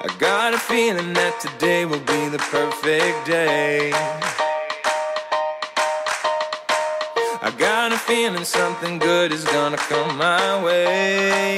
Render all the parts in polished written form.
I got a feeling that today will be the perfect day. I got a feeling something good is gonna come my way.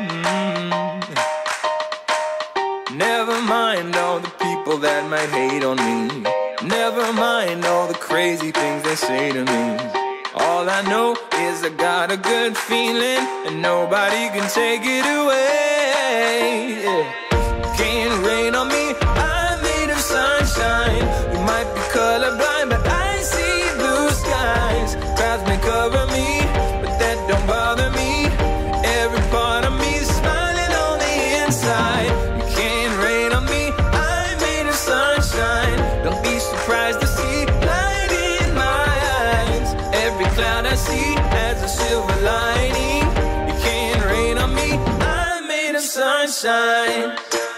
Never mind all the people that might hate on me. Never mind all the crazy things they say to me. All I know is I got a good feeling, and nobody can take it away. Can't rain on me, I'm made of sunshine. You might be colorblind, but I see blue skies. Clouds may cover me, but that don't bother me. Every part of me is smiling on the inside. You can't rain on me, I'm made of sunshine. Don't be surprised to see light in my eyes. Every cloud I see has a silver lining. You can't rain on me, I'm made of sunshine.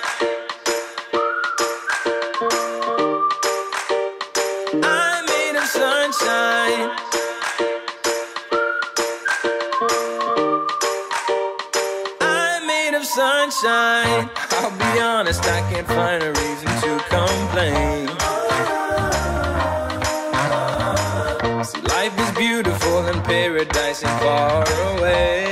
I'm made of sunshine. I'm made of sunshine. I'll be honest, I can't find a reason to complain. See, life is beautiful and paradise is far away.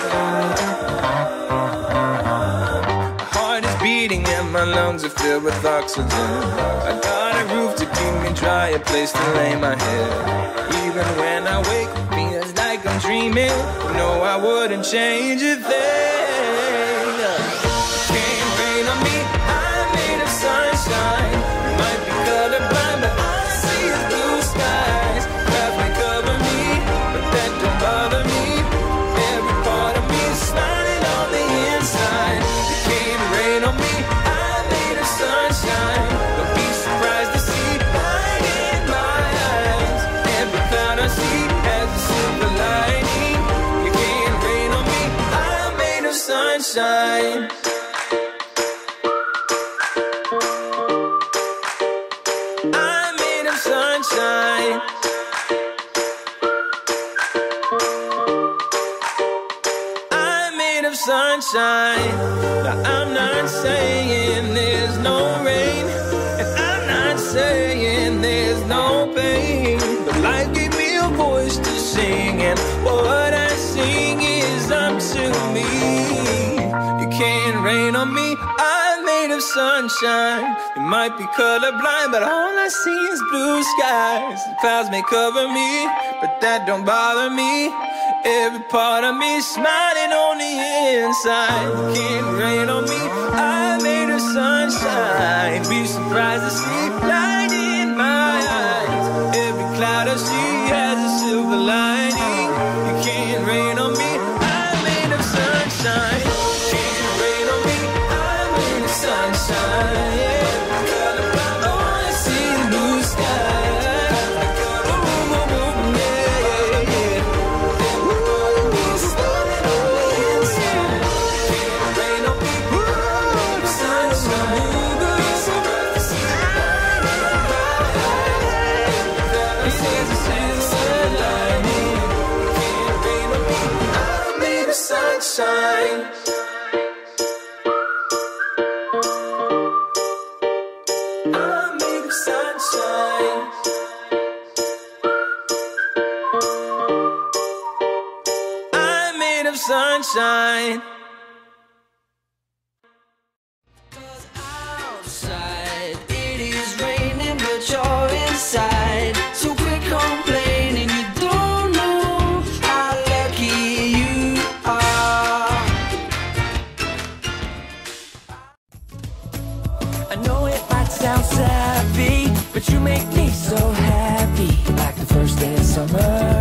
My heart is beating and my lungs are filled with oxygen. I got a roof to keep me dry, a place to lay my head. Even when I wake, it feels like I'm dreaming. No, I wouldn't change a thing. Can't rain on me, I'm made of sunshine. You might be colorblind, but all I see is blue skies. Clouds may cover me, but that don't bother me. Every part of me is smiling on the inside. You can't rain on me, I'm made of sunshine. Don't be surprised to see light in my eyes. Every cloud I see has a silver lining. You can't rain on me, I'm made of sunshine. I'm made of sunshine. I'm made of sunshine. Now I'm not saying there's no rain, and I'm not saying there's no pain, but life gave me a voice to sing, and what I sing is up to me. You can't rain on me, I'm made of sunshine. You might be colorblind, but all I see is blue skies. The clouds may cover me, but that don't bother me. Every part of me is smiling on the inside. You can't rain on me, I'm made of sunshine. Be surprised to see light in my eyes. Every cloud I see has a silver lining. You can't rain on me, I'm made of sunshine. Can't rain on me, I'm made of sunshine. Yeah. All I see is blue skies. Sunshine. I'm made of sunshine. I'm made of sunshine. 'Cause outside it is raining, but you're inside. So quit complaining, you don't know how lucky you are. I know it might sound sappy, but you make me so happy, like the first day of summer.